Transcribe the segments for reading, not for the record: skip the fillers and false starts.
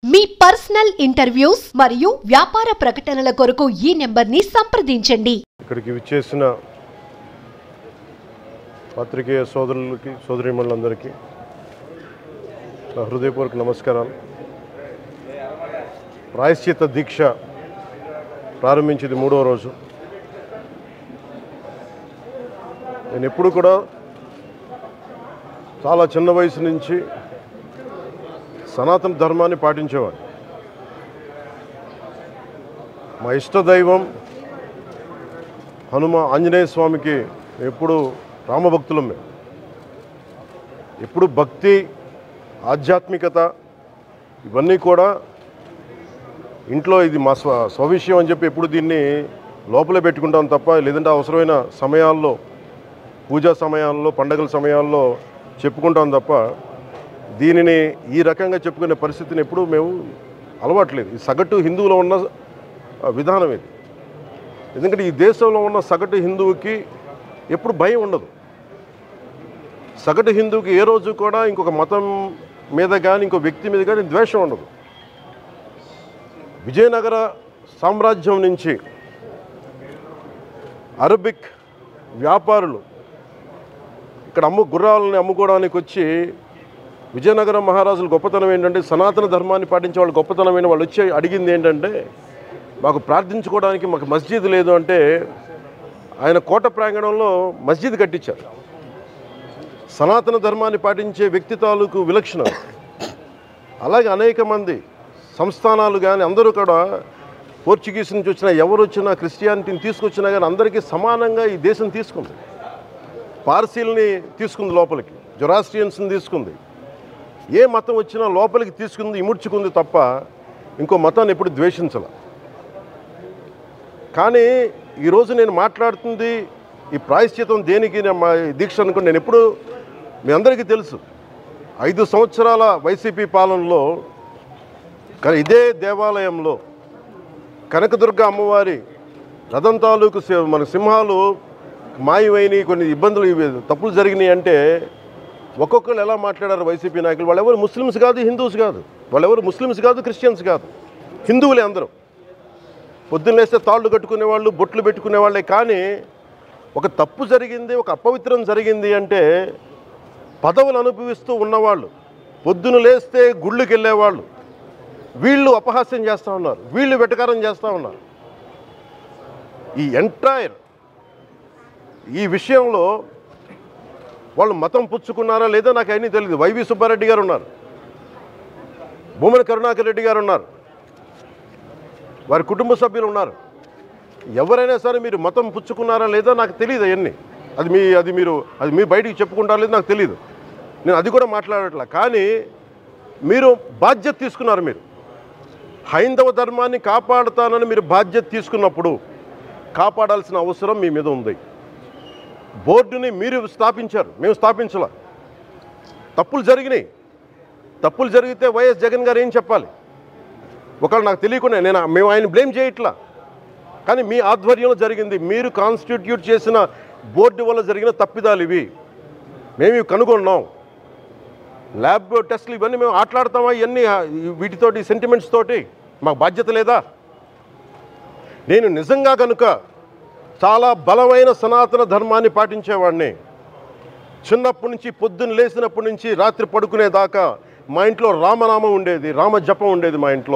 మీ personal interviews మరియు వ్యాపార ప్రకటనల కొరకు ఈ నెంబర్ని సంప్రదించండి. ఇక్కడికి విచ్చేసిన పత్రికేయ సోదరులకి సోదరీమణులందరికీ నా హృదయపూర్వక నమస్కారాలు. ప్రాయశ్చిత్త దీక్ష ప్రారంభించింది 3వ రోజు. నేను ఎప్పుడు కూడా చాలా చిన్న వయసు నుంచి సనాతన ధర్మాన్ని పాటించేవాడు. మా ఇష్టదైవం ఆంజనేయ స్వామికి ఎప్పుడు రామభక్తులం. మేము ఎప్పుడు భక్తి, ఆధ్యాత్మికత ఇవన్నీ కూడా ఇంట్లో ఇది మా స్వవిషయం అని చెప్పి ఎప్పుడు దీన్ని లోపలే పెట్టుకుంటాం తప్ప, లేదంటే అవసరమైన సమయాల్లో, పూజా సమయాల్లో, పండగల సమయాల్లో చెప్పుకుంటాం తప్ప దీనిని ఈ రకంగా చెప్పుకునే పరిస్థితిని ఎప్పుడూ మేము అలవాట్లేదు. ఈ సగటు హిందువులో ఉన్న విధానం ఇది. ఎందుకంటే ఈ దేశంలో ఉన్న సగటు హిందువుకి ఎప్పుడు భయం ఉండదు. సగటు హిందువుకి ఏ రోజు కూడా ఇంకొక మతం మీద కానీ ఇంకో వ్యక్తి మీద కానీ ద్వేషం ఉండదు. విజయనగర సామ్రాజ్యం నుంచి అరబిక్ వ్యాపారులు ఇక్కడ గుర్రాలని అమ్ముకోవడానికి వచ్చి, విజయనగరం మహారాజుల గొప్పతనం ఏంటంటే సనాతన ధర్మాన్ని పాటించే వాళ్ళు గొప్పతనమైన వాళ్ళు వచ్చి అడిగింది ఏంటంటే, మాకు ప్రార్థించుకోవడానికి మాకు మస్జిద్ లేదు అంటే ఆయన కోట ప్రాంగణంలో మస్జిద్ కట్టించారు. సనాతన ధర్మాన్ని పాటించే వ్యక్తి తాలూకు విలక్షణం. అలాగే అనేక మంది సంస్థానాలు కానీ అందరూ కూడా పోర్చుగీస్ నుంచి వచ్చినా, ఎవరు వచ్చినా, క్రిస్టియానిటీని తీసుకొచ్చినా కానీ అందరికీ సమానంగా ఈ దేశం తీసుకుంది. పార్సీల్ని తీసుకుంది లోపలికి, జొరాస్ట్రియన్స్ని తీసుకుంది. ఏ మతం వచ్చినా లోపలికి తీసుకుంది, ఇముడ్చుకుంది తప్ప ఇంకో మతాన్ని ఎప్పుడు ద్వేషించాల. కానీ ఈరోజు నేను మాట్లాడుతుంది ఈ ప్రాయశ్చితం దేనికి మా దీక్ష అనుకుని, నేను ఎప్పుడు మీ అందరికీ తెలుసు 5 సంవత్సరాల వైసీపీ పాలనలో ఇదే దేవాలయంలో కనకదుర్గ అమ్మవారి రథం తాలూకు మన సింహాలు మాయమైనవి, కొన్ని ఇబ్బందులు, తప్పులు జరిగినాయి అంటే ఒక్కొక్కరు ఎలా మాట్లాడారు వైసీపీ నాయకులు. వాళ్ళెవరు ముస్లిమ్స్ కాదు, హిందూస్ కాదు, వాళ్ళెవరు ముస్లిమ్స్ కాదు, క్రిస్టియన్స్ కాదు, హిందువులే అందరూ. పొద్దున్నేస్తే తాళ్ళు కట్టుకునేవాళ్ళు, బొట్లు పెట్టుకునేవాళ్ళే. కానీ ఒక తప్పు జరిగింది, ఒక అపవిత్రం జరిగింది అంటే పదవులు అనుభవిస్తూ ఉన్నవాళ్ళు, పొద్దున లేస్తే గుళ్ళకి వెళ్ళేవాళ్ళు, వీళ్ళు అపహాస్యం చేస్తూ ఉన్నారు, వీళ్ళు వెటకారం చేస్తూ ఉన్నారు. ఈ ఎంటైర్ ఈ విషయంలో వాళ్ళు మతం పుచ్చుకున్నారా లేదా నాకు అవన్నీ తెలియదు. వైవి సుబ్బారెడ్డి గారు ఉన్నారు, భూమన కరుణాకర్ రెడ్డి గారు ఉన్నారు, వారి కుటుంబ సభ్యులు ఉన్నారు. ఎవరైనా సరే మీరు మతం పుచ్చుకున్నారా లేదా నాకు తెలియదు. అవన్నీ అది మీరు బయటికి చెప్పుకుంటారా లేదు నాకు తెలియదు. నేను అది కూడా మాట్లాడట్లా. కానీ మీరు బాధ్యత తీసుకున్నారు. మీరు హైందవ ధర్మాన్ని కాపాడుతానని మీరు బాధ్యత తీసుకున్నప్పుడు కాపాడాల్సిన అవసరం మీ మీద ఉంది. బోర్డుని మీరు స్థాపించారు, మేము స్థాపించాల. తప్పులు జరిగినాయి. తప్పులు జరిగితే వైఎస్ జగన్ గారు ఏం చెప్పాలి? ఒకవేళ నాకు తెలియకుండా మేము ఆయన బ్లేమ్ చేయట్లా. కానీ మీ ఆధ్వర్యంలో జరిగింది, మీరు కాన్స్టిట్యూట్ చేసిన బోర్డు వల్ల జరిగిన తప్పిదాలు ఇవి. మేము ఇవి కనుగొన్నాం. ల్యాబ్ టెస్టులు ఇవన్నీ మేము ఆటలాడతామా? ఇవన్నీ వీటితోటి సెంటిమెంట్స్ తోటి మాకు బాధ్యత లేదా? నేను నిజంగా కనుక చాలా బలమైన సనాతన ధర్మాన్ని పాటించేవాడిని. చిన్నప్పటి నుంచి, పొద్దున్న లేచినప్పటి నుంచి రాత్రి పడుకునేదాకా మా ఇంట్లో రామనామం ఉండేది, రామ జపం ఉండేది మా ఇంట్లో.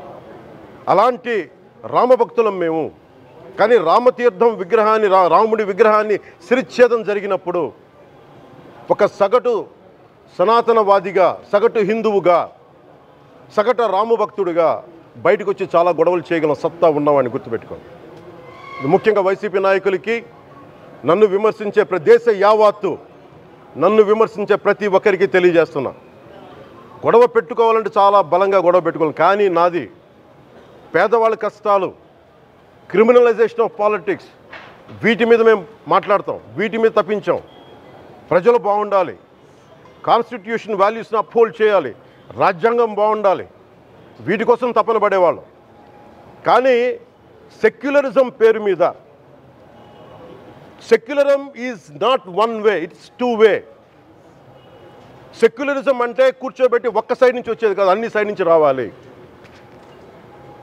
అలాంటి రామభక్తులం మేము. కానీ రామతీర్థం విగ్రహాన్ని, రాముడి విగ్రహాన్ని శిరచ్ఛేదం జరిగినప్పుడు ఒక సగటు సనాతనవాదిగా, సగటు హిందువుగా, సగటు రామభక్తుడిగా బయటకు వచ్చి చాలా గొడవలు చేయగల సత్తా ఉన్నవాడిని గుర్తుపెట్టుకోండి. ముఖ్యంగా వైసీపీ నాయకులకి, నన్ను విమర్శించే దేశ యావత్తు నన్ను విమర్శించే ప్రతి ఒక్కరికి తెలియజేస్తున్నా, గొడవ పెట్టుకోవాలంటే చాలా బలంగా గొడవ పెట్టుకోవాలి. కానీ నాది పేదవాళ్ళ కష్టాలు, క్రిమినలైజేషన్ ఆఫ్ పాలిటిక్స్, వీటి మీద మేము మాట్లాడతాం, వీటి మీద తప్పించాం. ప్రజలు బాగుండాలి, కాన్స్టిట్యూషన్ వాల్యూస్ని అప్హోల్డ్ చేయాలి, రాజ్యాంగం బాగుండాలి, వీటి కోసం తపన పడేవాళ్ళం. కానీ సెక్యులరిజం పేరు మీద, secularism is not one way, it's 2 way. Secularism అంటే కూర్చోబెట్టి ఒక్క సైడ్ నుంచి వచ్చేది కాదు, అన్ని సైడ్ నుంచి రావాలి.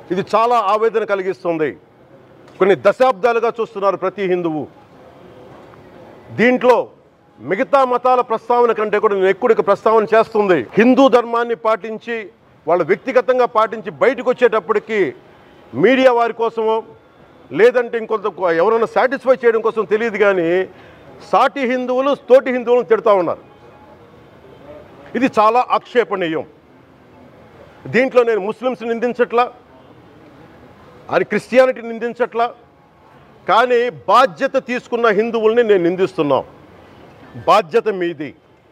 ఇది చాలా ఆవేదన కలిగిస్తుంది. కొన్ని దశాబ్దాలుగా చూస్తున్నారు ప్రతి హిందువు. దీంట్లో మిగతా మతాల ప్రస్తావన కంటే కూడా నేను ఎక్కువ ప్రస్తావన చేస్తుంది. హిందూ ధర్మాన్ని పాటించి వాళ్ళు వ్యక్తిగతంగా పాటించి బయటకు వచ్చేటప్పటికి మీడియా వారి కోసమో లేదంటే ఇంకొంత ఎవరైనా సాటిస్ఫై చేయడం కోసం తెలియదు, కానీ సాటి హిందువులు తోటి హిందువులను తిడతా ఉన్నారు. ఇది చాలా ఆక్షేపణీయం. దీంట్లో నేను ముస్లిమ్స్ నిందించట్లా, అది క్రిస్టియానిటీ నిందించట్లా, కానీ బాధ్యత తీసుకున్న హిందువుల్ని నేను నిందిస్తున్నాం. బాధ్యత మీది.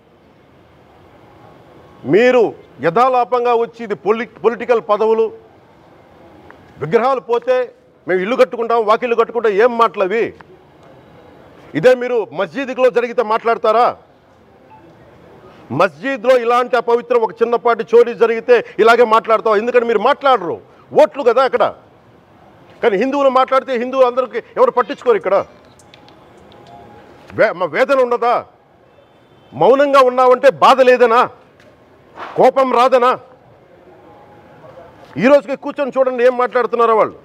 మీరు యథాలాపంగా వచ్చి ఇది పొలిటికల్ పదవులు, విగ్రహాలు పోతే మేము ఇల్లు కట్టుకుంటాం, వాకిళ్ళు కట్టుకుంటాం, ఏం మాటలవి? ఇదే మీరు మస్జిద్లో జరిగితే మాట్లాడతారా? మస్జిద్లో ఇలాంటి అపవిత్రం ఒక చిన్నపాటి చోరీ జరిగితే ఇలాగే మాట్లాడతాం. ఎందుకంటే మీరు మాట్లాడరు, ఓట్లు కదా అక్కడ. కానీ హిందువులు మాట్లాడితే హిందువులు అందరికీ ఎవరు పట్టించుకోరు. ఇక్కడ మా వేదన ఉండదా? మౌనంగా ఉన్నామంటే బాధ లేదనా? కోపం రాదనా? ఈ రోజుకి కూర్చొని చూడండి ఏం మాట్లాడుతున్నారో వాళ్ళు.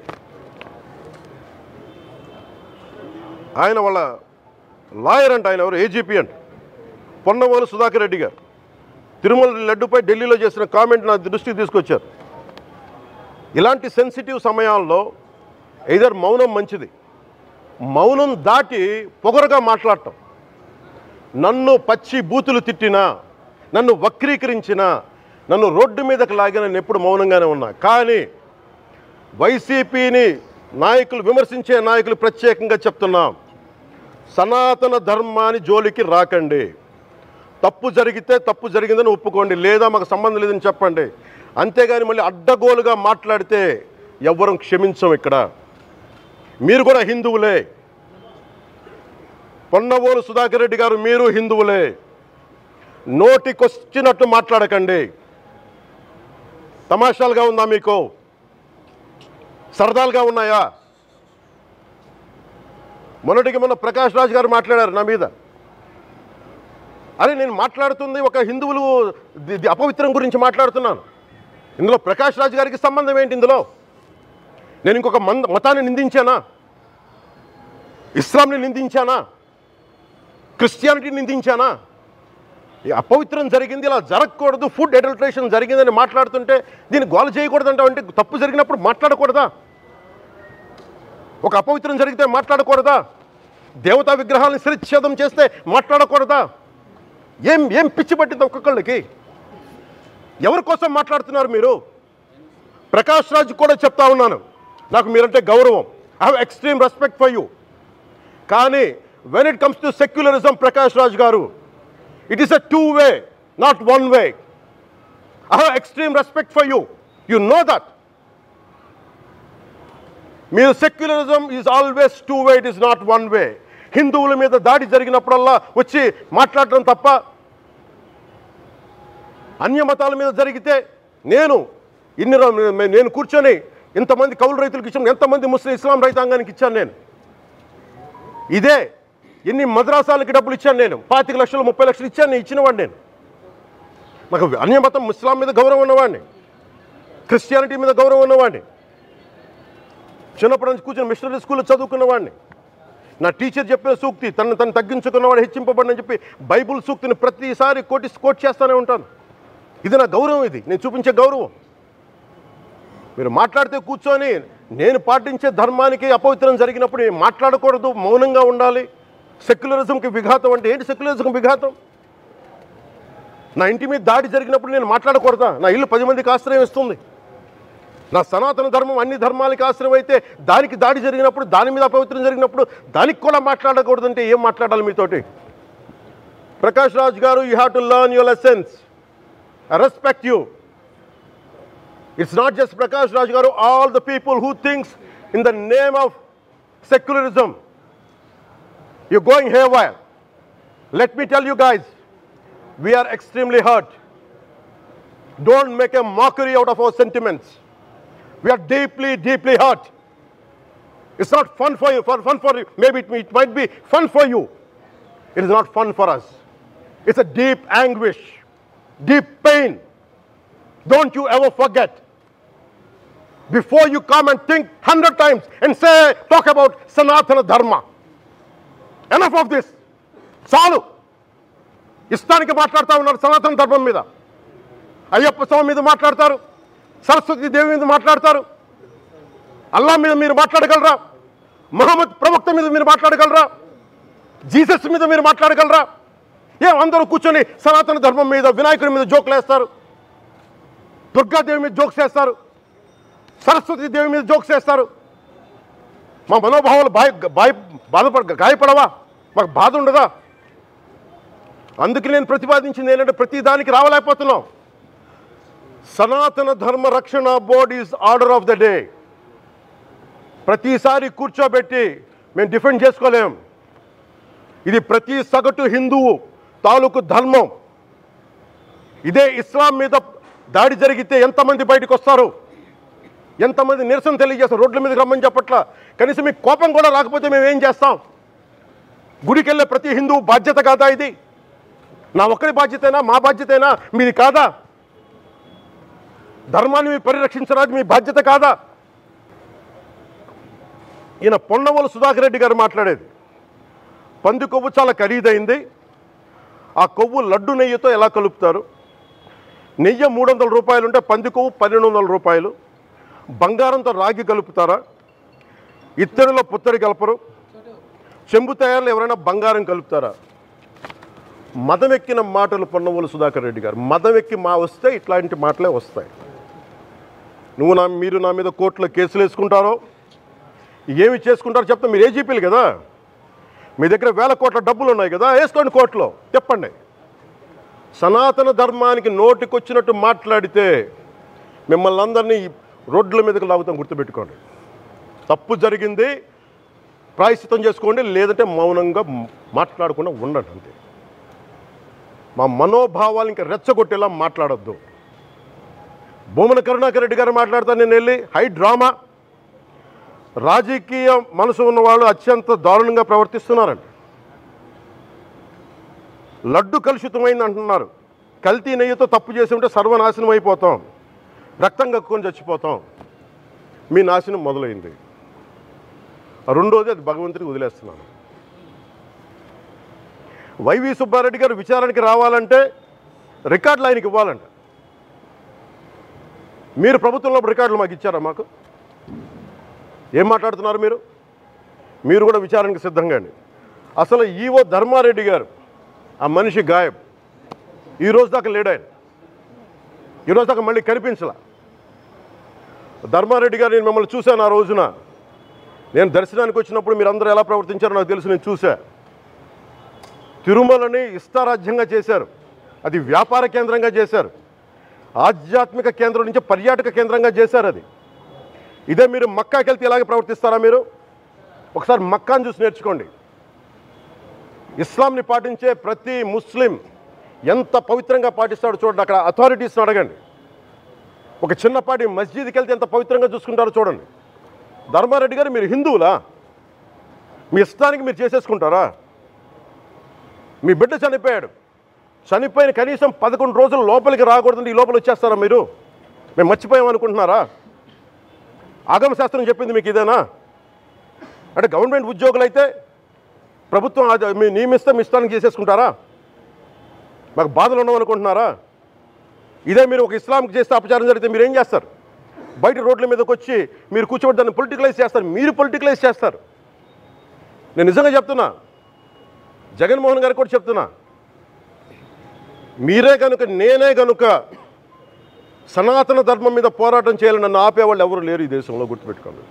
ఆయన వాళ్ళ లాయర్ అంట, ఆయన ఎవరు ఏజీపీ అంట, పొన్నవోలు సుధాకర్ రెడ్డి గారు తిరుమల లడ్డుపై ఢిల్లీలో చేసిన కామెంట్ నా దృష్టికి తీసుకొచ్చారు. ఇలాంటి సెన్సిటివ్ సమయాల్లో ఎయిదర్ మౌనం మంచిది, మౌనం దాటి పొగరుగా మాట్లాడటం, నన్ను పచ్చి బూతులు తిట్టినా, నన్ను వక్రీకరించినా, నన్ను రోడ్డు మీదకి లాగిన నేను ఎప్పుడు మౌనంగానే ఉన్నా. కానీ వైసీపీని నాయకులు విమర్శించే నాయకులు ప్రత్యేకంగా చెప్తున్నాం, సనాతన ధర్మాన్ని జోలికి రాకండి. తప్పు జరిగితే తప్పు జరిగిందని ఒప్పుకోండి, లేదా మాకు సంబంధం లేదని చెప్పండి. అంతేగాని మళ్ళీ అడ్డగోలుగా మాట్లాడితే ఎవ్వరం క్షమించం. ఇక్కడ మీరు కూడా హిందువులే. పొన్నవోలు సుధాకర్ రెడ్డి గారు మీరు హిందువులే. నోటికొచ్చినట్టు మాట్లాడకండి. తమాషాలుగా ఉందా మీకు? సరదాలుగా ఉన్నాయా? మొన్నటికి మొన్న ప్రకాష్ రాజ్ గారు మాట్లాడారు నా మీద. అరే నేను మాట్లాడుతుంది ఒక హిందువులు అపవిత్రం గురించి మాట్లాడుతున్నాను. ఇందులో ప్రకాష్ రాజ్ గారికి సంబంధం ఏంటి? ఇందులో నేను ఇంకొక మతాన్ని నిందించానా? ఇస్లాంని నిందించానా? క్రిస్టియానిటీని నిందించానా? ఈ అపవిత్రం జరిగింది, ఇలా జరగకూడదు, ఫుడ్ అడల్ట్రేషన్ జరిగిందని మాట్లాడుతుంటే దీన్ని గోల చేయకూడదంట. అంటే తప్పు జరిగినప్పుడు మాట్లాడకూడదా? ఒక అపవిత్రం జరిగితే మాట్లాడకూడదా? దేవతా విగ్రహాలను శిరచ్ఛేదం చేస్తే మాట్లాడకూడదా? ఏం పిచ్చి పట్టింది ఒక్కొక్కళ్ళకి? ఎవరి కోసం మాట్లాడుతున్నారు మీరు? ప్రకాష్ రాజ్ కూడా చెప్తా ఉన్నాను, నాకు మీరంటే గౌరవం. I have extreme respect for you. కానీ when it comes to secularism, Prakash Raj garu, it is a two-way, not one-way. I have extreme respect for you. You know that. Mere secularism is always two-way, it is not one-way. హిందువుల మీద దాడి జరిగినప్పుడల్లా వచ్చి మాట్లాడటం తప్ప, అన్య మతాల మీద జరిగితే నేను కూర్చొని ఇంతమంది కౌలు రైతులకు ఇచ్చాను, ఎంతమంది ముస్లిం ఇస్లాం రైతాంగానికి ఇచ్చాను నేను. ఇదే ఎన్ని మద్రాసాలకి డబ్బులు ఇచ్చాను నేను, 25 లక్షలు 30 లక్షలు ఇచ్చాను, నేను ఇచ్చినవాడిని. నేను నాకు అన్యమతం ఇస్లాం మీద గౌరవం ఉన్నవాడిని, క్రిస్టియానిటీ మీద గౌరవం ఉన్నవాడిని. చిన్నప్పటి నుంచి కూర్చొని మిషనరీ స్కూల్లో చదువుకున్నవాడిని. నా టీచర్ చెప్పిన సూక్తి, తను తగ్గించుకున్నవాడు హెచ్చింపబడినని చెప్పి బైబుల్ సూక్తిని ప్రతిసారి కోట్ చేస్తూనే ఉంటాను. ఇది నా గౌరవం, ఇది నేను చూపించే గౌరవం. మీరు మాట్లాడితే కూర్చొని నేను పాటించే ధర్మానికి అపవిత్రం జరిగినప్పుడు మాట్లాడకూడదు, మౌనంగా ఉండాలి. సెక్యులరిజంకి విఘాతం అంటే ఏంటి? సెక్యులరిజంకి విఘాతం నా ఇంటి మీద దాడి జరిగినప్పుడు నేను మాట్లాడకూడదా? నా ఇల్లు 10 మందికి ఆశ్రయం ఇస్తుంది. నా సనాతన ధర్మం అన్ని ధర్మాలకి ఆశ్రయం అయితే దానికి దాడి జరిగినప్పుడు, దాని మీద అపవిత్రం జరిగినప్పుడు దానికి కూడా మాట్లాడకూడదంటే ఏం మాట్లాడాలి మీతోటి? Prakash Raj garu, you have to learn your lessons. I respect you. It's not just Prakash Raj garu, all the people who thinks in the name of secularism you're going haywire. Let me tell you guys, we are extremely hurt. Don't make a mockery out of our sentiments. We are deeply, deeply hurt. It's not fun for you. Fun for you. Maybe it might be fun for you. It is not fun for us. It's a deep anguish, deep pain. Don't you ever forget. before you come and think 100 times and say, talk about Sanatana Dharma. Enough of this. చాలు. ఇష్టానికి మాట్లాడుతూ ఉన్నారు సనాతన ధర్మం మీద. అయ్యప్ప స్వామి మీద మాట్లాడతారు, సరస్వతి దేవి మీద మాట్లాడతారు, అల్లా మీద మీరు మాట్లాడగలరా? మహమ్మద్ ప్రవక్త మీద మీరు మాట్లాడగలరా? జీసస్ మీద మీరు మాట్లాడగలరా? అందరూ కూర్చొని సనాతన ధర్మం మీద, వినాయకుడి మీద జోకులు వేస్తారు, దుర్గాదేవి మీద జోక్స్ వేస్తారు, సరస్వతి దేవి మీద జోక్స్ వేస్తారు. మా మనోభావాలు గాయపడవా? మాకు బాధ ఉండదా? అందుకే నేను ప్రతిపాదించింది ఏంటంటే ప్రతి దానికి రావలేకపోతున్నాం. Sanatana Dharma Rakshana board is order of the day. ప్రతిసారి కూర్చోబెట్టి మేము డిఫెండ్ చేసుకోలేం. ఇది ప్రతి సగటు హిందువు తాలూకు ధర్మం. ఇదే ఇస్లాం మీద దాడి జరిగితే ఎంతమంది బయటకు వస్తారు, ఎంతమంది నిరసన తెలియజేస్తారు? రోడ్ల మీదకి రమ్మని చెప్పట్ల. కనీసం మీకు కోపం కూడా రాకపోతే మేము ఏం చేస్తాం? గుడికి వెళ్ళే ప్రతి హిందువు బాధ్యత కాదా ఇది? నా ఒక్కరి బాధ్యతైనా, మా బాధ్యతైనా మీది కాదా? ధర్మాన్ని పరిరక్షించడానికి మీ బాధ్యత కాదా? ఈయన పొన్నవోలు సుధాకర్ రెడ్డి గారు మాట్లాడేది, పంది కొవ్వు చాలా ఖరీదైంది, ఆ కొవ్వు లడ్డు నెయ్యితో ఎలా కలుపుతారు? నెయ్యి 300 రూపాయలు ఉంటే పంది కొవ్వు 1200 రూపాయలు. బంగారంతో రాగి కలుపుతారా? ఇత్తడిలో పుత్తడి కలపరు. చెంబు తయారులో ఎవరైనా బంగారం కలుపుతారా? మదం ఎక్కిన మాటలు పొన్నవోలు సుధాకర్ రెడ్డి గారు. మదం ఎక్కి వస్తే ఇట్లాంటి మాటలే వస్తాయి. మీరు నా మీద కోర్టులో కేసులు వేసుకుంటారో ఏమి చేసుకుంటారో చెప్తా. మీరు ఏజీపీలు కదా, మీ దగ్గర వేల కోట్ల డబ్బులు ఉన్నాయి కదా, వేసుకోండి కోర్టులో, చెప్పండి. సనాతన ధర్మానికి నోటికొచ్చినట్టు మాట్లాడితే మిమ్మల్ని అందరినీ రోడ్ల మీదకి లాగుతాం, గుర్తుపెట్టుకోండి. తప్పు జరిగింది, ప్రాయశ్చిత్తం చేసుకోండి, లేదంటే మౌనంగా మాట్లాడకుండా ఉండండి అంతే. మా మనోభావాలు ఇంకా రెచ్చగొట్టేలా మాట్లాడొద్దు. భూమన కరుణాకర్ రెడ్డి గారు మాట్లాడతాను నేను వెళ్ళి హై డ్రామా. రాజకీయ మనసు ఉన్నవాళ్ళు అత్యంత దారుణంగా ప్రవర్తిస్తున్నారండి. లడ్డు కలుషితమైంది అంటున్నారు. కల్తీ నెయ్యితో తప్పు చేసి ఉంటే సర్వనాశనం అయిపోతాం, రక్తం కక్కుని చచ్చిపోతాం. మీ నాశనం మొదలైంది. రెండోది అది భగవంతుడికి వదిలేస్తున్నాను. వైవి సుబ్బారెడ్డి గారు విచారణకి రావాలంటే రికార్డులు ఆయనకి ఇవ్వాలంట. మీరు ప్రభుత్వంలో రికార్డులు మాకు ఇచ్చారా? మాకు ఏం మాట్లాడుతున్నారు మీరు? మీరు కూడా విచారణకు సిద్ధంగా అండి. అసలు ఈవో ధర్మారెడ్డి గారు, ఆ మనిషి గాయబ్. ఈరోజు దాకా లేడు ఆయన. ఈరోజు దాకా మళ్ళీ కనిపించలా. ధర్మారెడ్డి గారు, నేను మిమ్మల్ని చూశాను ఆ రోజున. నేను దర్శనానికి వచ్చినప్పుడు మీరు అందరూ ఎలా ప్రవర్తించారో నాకు తెలుసు, నేను చూశా. తిరుమలని ఇష్టారాజ్యంగా చేశారు, అది వ్యాపార కేంద్రంగా చేశారు, ఆధ్యాత్మిక కేంద్రం నుంచి పర్యాటక కేంద్రంగా చేశారు అది. ఇదే మీరు మక్కాకి వెళ్తే ఇలాగే ప్రవర్తిస్తారా? మీరు ఒకసారి మక్కాను చూసి నేర్చుకోండి. ఇస్లాంని పాటించే ప్రతి ముస్లిం ఎంత పవిత్రంగా పాటిస్తాడో చూడండి. అక్కడ అథారిటీస్ని అడగండి. ఒక చిన్నపాటి మస్జిద్కి వెళ్తే ఎంత పవిత్రంగా చూసుకుంటారో చూడండి. ధర్మారెడ్డి గారు, మీరు హిందువులా? మీ ఇష్టానికి మీరు చేసేసుకుంటారా? మీ బిడ్డ చనిపోయాడు, చనిపోయిన కనీసం 11 రోజులు లోపలికి రాకూడదండి, ఈ లోపల వచ్చేస్తారా మీరు? మేము మర్చిపోయామనుకుంటున్నారా? ఆగమశాస్త్రం చెప్పింది మీకు ఇదేనా? అంటే గవర్నమెంట్ ఉద్యోగులు అయితే ప్రభుత్వం మీ నియమిస్తే మీ ఇష్టానికి చేసేసుకుంటారా? మాకు బాధలు ఉండవనుకుంటున్నారా? ఇదే మీరు ఒక ఇస్లాంకి చేస్తే అపచారం జరిగితే మీరు ఏం చేస్తారు? బయట రోడ్ల మీదకి వచ్చి మీరు కూర్చోబెట్టి దాన్ని పొలిటికలైజ్ చేస్తారు. మీరు పొలిటికలైజ్ చేస్తారు. నేను నిజంగా చెప్తున్నా, జగన్మోహన్ గారికి కూడా చెప్తున్నా, మీరే కనుక, నేనే కనుక సనాతన ధర్మం మీద పోరాటం చేయాలని నన్ను ఆపేవాళ్ళు ఎవరు లేరు ఈ దేశంలో, గుర్తుపెట్టుకోండి.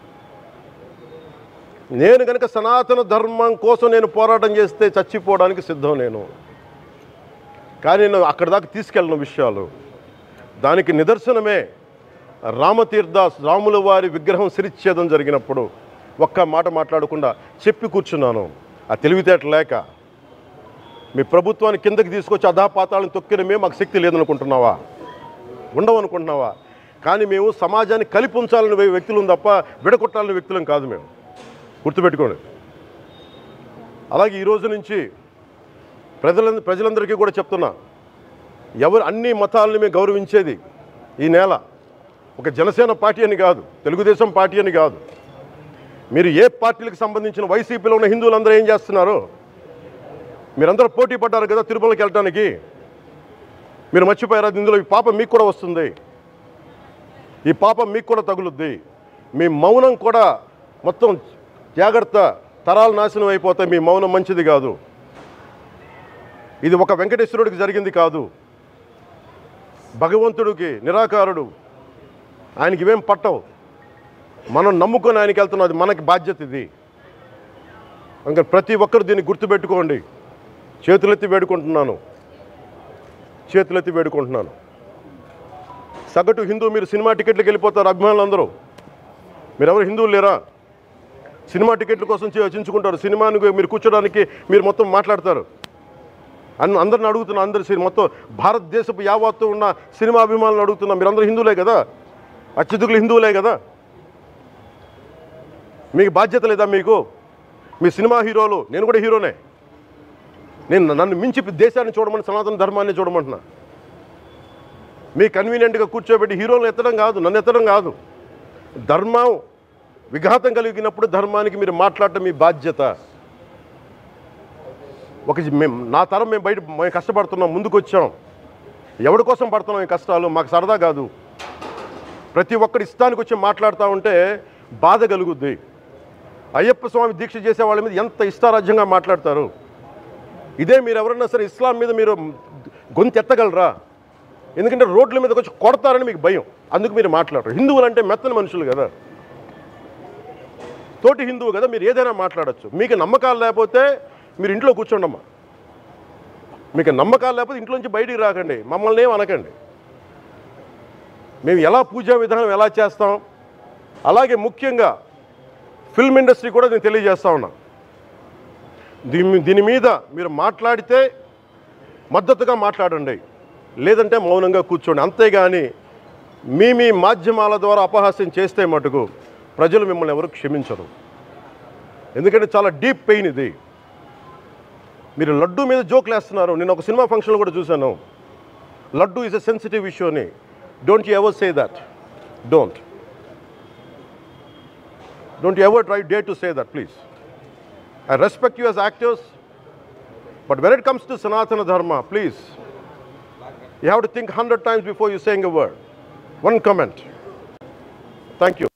నేను కనుక సనాతన ధర్మం కోసం నేను పోరాటం చేస్తే చచ్చిపోవడానికి సిద్ధం నేను. కానీ నేను అక్కడ దాకా తీసుకెళ్ళిన విషయాలు, దానికి నిదర్శనమే రామతీర్థాస్ రాముల వారి విగ్రహం శిరిచ్ఛేదం జరిగినప్పుడు ఒక్క మాట మాట్లాడకుండా చెప్పి కూర్చున్నాను. ఆ తెలివితేట లేక మీ ప్రభుత్వాన్ని కిందకి తీసుకొచ్చి అధాపాతాలను తొక్కిన మేము మాకు శక్తి లేదనుకుంటున్నావా? ఉండవనుకుంటున్నావా? కానీ మేము సమాజాన్ని కలిపి ఉంచాలని వ్యక్తులం తప్ప విడగొట్టాలని వ్యక్తులం కాదు మేము, గుర్తుపెట్టుకోండి. అలాగే ఈరోజు నుంచి ప్రజలందరికీ కూడా చెప్తున్నా, ఎవరు అన్ని మతాలని మేము గౌరవించేది ఈ నేల. ఒక జనసేన పార్టీ అని కాదు, తెలుగుదేశం పార్టీ అని కాదు. మీరు ఏ పార్టీలకు సంబంధించిన వైసీపీలో ఉన్న హిందువులందరూ ఏం చేస్తున్నారు? మీరందరూ పోటీ పడ్డారు కదా తిరుమలకి వెళ్ళడానికి. మీరు మర్చిపోయారు అది. ఇందులో ఈ పాపం మీకు కూడా వస్తుంది, ఈ పాపం మీకు కూడా తగులుద్ది. మీ మౌనం కూడా మొత్తం జాగ్రత్త, తరాలు నాశనం అయిపోతాయి. మీ మౌనం మంచిది కాదు. ఇది ఒక వెంకటేశ్వరుడికి జరిగింది కాదు. భగవంతుడికి నిరాకారుడు, ఆయనకి ఇవేం పట్టవు. మనం నమ్ముకొని ఆయనకి వెళ్తున్నాం, అది మనకి బాధ్యత. ఇది ఇంకా ప్రతి ఒక్కరు దీన్ని గుర్తుపెట్టుకోండి. చేతులెత్తి వేడుకుంటున్నాను, చేతులెత్తి వేడుకుంటున్నాను. సగటు హిందూ మీరు సినిమా టికెట్లకు వెళ్ళిపోతారు. అభిమానులందరూ మీరెవరు హిందువులు లేరా? సినిమా టికెట్ల కోసం చించుకుంటారు. సినిమాని మీరు కూర్చోడానికి మీరు మొత్తం మాట్లాడతారు. అందరిని అడుగుతున్నా, అందరు మొత్తం భారతదేశపు యావత్తు ఉన్న సినిమా అభిమానులను అడుగుతున్నా, మీరందరూ హిందువులే కదా, అత్యధికులు హిందువులే కదా. మీకు బాధ్యత లేదా? మీకు మీ సినిమా హీరోలు, నేను కూడా హీరోనే. నన్ను మించి దేశాన్ని చూడమని, సనాతన ధర్మాన్ని చూడమంటున్నా. మీ కన్వీనియంట్గా కూర్చోబెట్టి హీరోలను ఎత్తడం కాదు, నన్ను ఎత్తడం కాదు. ధర్మం విఘాతం కలిగినప్పుడు ధర్మానికి మీరు మాట్లాడటం మీ బాధ్యత. నా తరం మేము కష్టపడుతున్నాం, ముందుకు వచ్చాం. ఎవరి కోసం పడుతున్నాం ఈ కష్టాలు? మాకు సరదా కాదు. ప్రతి ఒక్కరి ఇష్టానికి వచ్చి మాట్లాడుతూ ఉంటే బాధ కలుగుద్ది. అయ్యప్ప స్వామి దీక్ష చేసే వాళ్ళ మీద ఎంత ఇష్టారాజ్యంగా మాట్లాడతారు. ఇదే మీరు ఎవరన్నా సరే ఇస్లాం మీద మీరు గొంతు ఎత్తగలరా? ఎందుకంటే రోడ్ల మీదకి వచ్చి కొడతారని మీకు భయం, అందుకు మీరు మాట్లాడరు. హిందువులు అంటే మెత్తని మనుషులు కదా, తోటి హిందువు కదా, మీరు ఏదైనా మాట్లాడచ్చు. మీకు నమ్మకాలు లేకపోతే మీరు ఇంట్లో కూర్చోండమ్మా. మీకు నమ్మకాలు లేకపోతే ఇంట్లోంచి బయటికి రాకండి, మమ్మల్ని ఏం అనకండి. మేము ఎలా పూజా విధానం ఎలా చేస్తాం, అలాగే ముఖ్యంగా ఫిల్మ్ ఇండస్ట్రీ కూడా నేను తెలియజేస్తా ఉన్నా. దీని మీద మీరు మాట్లాడితే మద్దతుగా మాట్లాడండి, లేదంటే మౌనంగా కూర్చోండి. అంతేగాని మీ మాధ్యమాల ద్వారా అపహాస్యం చేస్తే మటుకు ప్రజలు మిమ్మల్ని ఎవరు క్షమించరు. ఎందుకంటే చాలా డీప్ పెయిన్ ఇది. మీరు లడ్డూ మీద జోక్లు వేస్తున్నారు. నేను ఒక సినిమా ఫంక్షన్లో కూడా చూశాను. Laddu is a sensitive issue అని. Don't you ever say that. Don't you ever dare to say that, please. I respect you as actors, but when it comes to Sanatana Dharma, please, you have to think 100 times before you saying a word. One comment. Thank you.